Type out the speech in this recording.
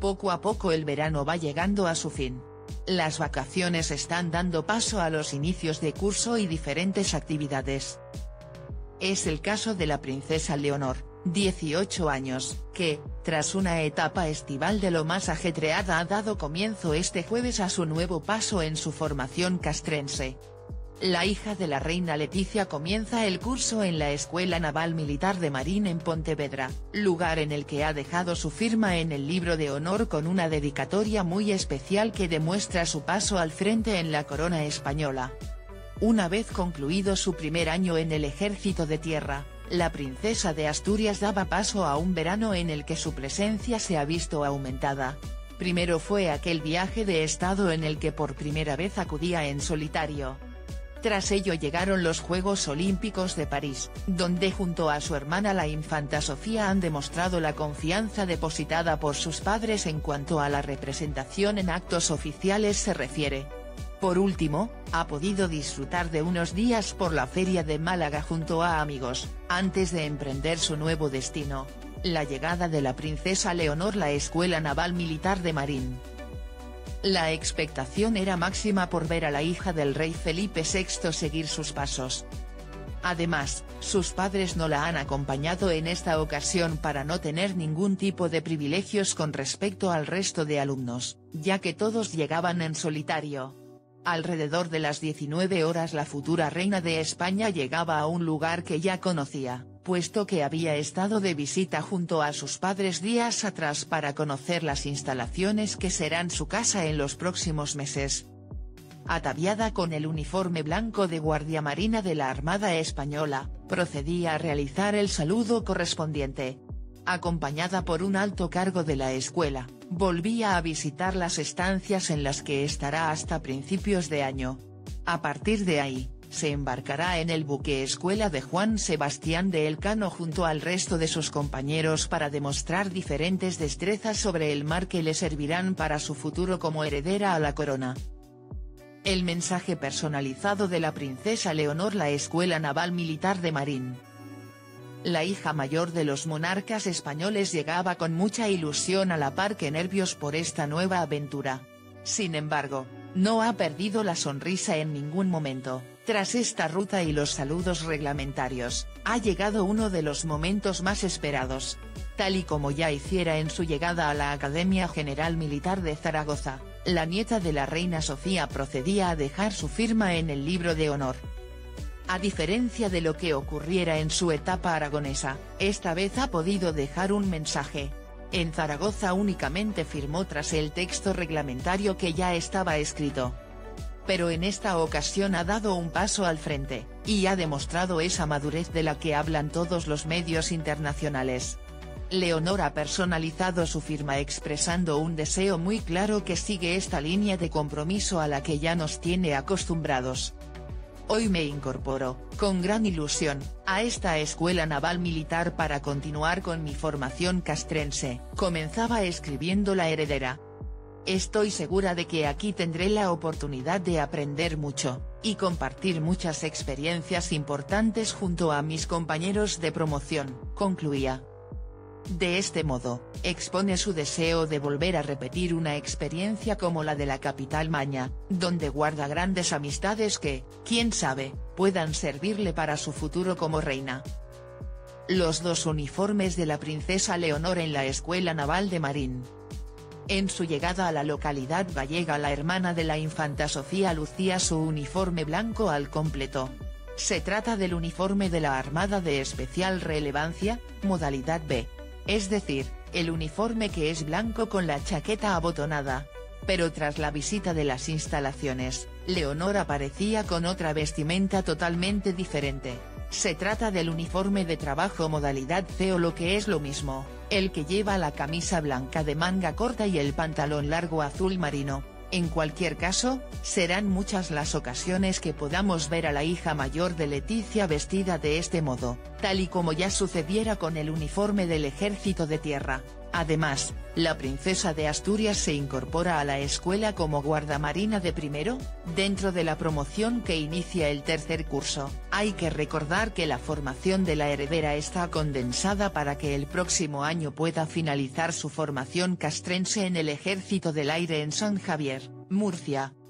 Poco a poco el verano va llegando a su fin. Las vacaciones están dando paso a los inicios de curso y diferentes actividades. Es el caso de la princesa Leonor, 18 años, que, tras una etapa estival de lo más ajetreada ha dado comienzo este jueves a su nuevo paso en su formación castrense. La hija de la reina Letizia comienza el curso en la Escuela Naval Militar de Marín en Pontevedra, lugar en el que ha dejado su firma en el libro de honor con una dedicatoria muy especial que demuestra su paso al frente en la corona española. Una vez concluido su primer año en el Ejército de Tierra, la princesa de Asturias daba paso a un verano en el que su presencia se ha visto aumentada. Primero fue aquel viaje de estado en el que por primera vez acudía en solitario. Tras ello llegaron los Juegos Olímpicos de París, donde junto a su hermana la infanta Sofía han demostrado la confianza depositada por sus padres en cuanto a la representación en actos oficiales se refiere. Por último, ha podido disfrutar de unos días por la Feria de Málaga junto a amigos, antes de emprender su nuevo destino, la llegada de la princesa Leonor a la Escuela Naval Militar de Marín. La expectación era máxima por ver a la hija del rey Felipe VI seguir sus pasos. Además, sus padres no la han acompañado en esta ocasión para no tener ningún tipo de privilegios con respecto al resto de alumnos, ya que todos llegaban en solitario. Alrededor de las 19 horas la futura reina de España llegaba a un lugar que ya conocía, puesto que había estado de visita junto a sus padres días atrás para conocer las instalaciones que serán su casa en los próximos meses. Ataviada con el uniforme blanco de Guardia Marina de la Armada Española, procedía a realizar el saludo correspondiente. Acompañada por un alto cargo de la escuela, volvía a visitar las estancias en las que estará hasta principios de año. A partir de ahí, se embarcará en el buque escuela de Juan Sebastián de Elcano junto al resto de sus compañeros para demostrar diferentes destrezas sobre el mar que le servirán para su futuro como heredera a la corona. El mensaje personalizado de la princesa Leonor la Escuela Naval Militar de Marín. La hija mayor de los monarcas españoles llegaba con mucha ilusión a la par que nervios por esta nueva aventura. Sin embargo, no ha perdido la sonrisa en ningún momento. Tras esta ruta y los saludos reglamentarios, ha llegado uno de los momentos más esperados. Tal y como ya hiciera en su llegada a la Academia General Militar de Zaragoza, la nieta de la reina Sofía procedía a dejar su firma en el libro de honor. A diferencia de lo que ocurriera en su etapa aragonesa, esta vez ha podido dejar un mensaje. En Zaragoza únicamente firmó tras el texto reglamentario que ya estaba escrito. Pero en esta ocasión ha dado un paso al frente, y ha demostrado esa madurez de la que hablan todos los medios internacionales. Leonor ha personalizado su firma expresando un deseo muy claro que sigue esta línea de compromiso a la que ya nos tiene acostumbrados. Hoy me incorporo, con gran ilusión, a esta escuela naval militar para continuar con mi formación castrense, comenzaba escribiendo la heredera. Estoy segura de que aquí tendré la oportunidad de aprender mucho, y compartir muchas experiencias importantes junto a mis compañeros de promoción, concluía. De este modo, expone su deseo de volver a repetir una experiencia como la de la capital maña, donde guarda grandes amistades que, quién sabe, puedan servirle para su futuro como reina. Los dos uniformes de la princesa Leonor en la Escuela Naval de Marín. En su llegada a la localidad gallega la hermana de la infanta Sofía lucía su uniforme blanco al completo. Se trata del uniforme de la Armada de Especial Relevancia, modalidad B. Es decir, el uniforme que es blanco con la chaqueta abotonada. Pero tras la visita de las instalaciones, Leonor aparecía con otra vestimenta totalmente diferente. Se trata del uniforme de trabajo modalidad C o lo que es lo mismo, el que lleva la camisa blanca de manga corta y el pantalón largo azul marino. En cualquier caso, serán muchas las ocasiones que podamos ver a la hija mayor de Letizia vestida de este modo, tal y como ya sucediera con el uniforme del Ejército de Tierra. Además, la princesa de Asturias se incorpora a la escuela como guardamarina de primero, dentro de la promoción que inicia el tercer curso. Hay que recordar que la formación de la heredera está condensada para que el próximo año pueda finalizar su formación castrense en el Ejército del Aire en San Javier, Murcia.